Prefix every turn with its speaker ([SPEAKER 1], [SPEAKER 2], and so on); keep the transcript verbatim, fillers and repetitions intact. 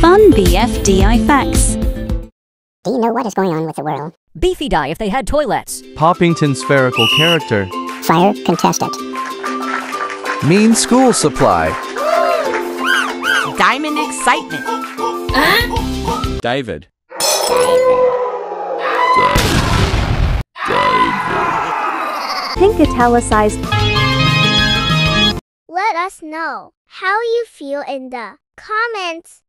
[SPEAKER 1] Fun B F D I facts.
[SPEAKER 2] Do you know what is going on with the world?
[SPEAKER 3] B F D I If they had toilets.
[SPEAKER 4] Poppington spherical character.
[SPEAKER 2] Fire contestant.
[SPEAKER 4] Mean school supply.
[SPEAKER 5] Diamond excitement.
[SPEAKER 4] David.
[SPEAKER 6] Pink italicized.
[SPEAKER 7] Let us know how you feel in the comments.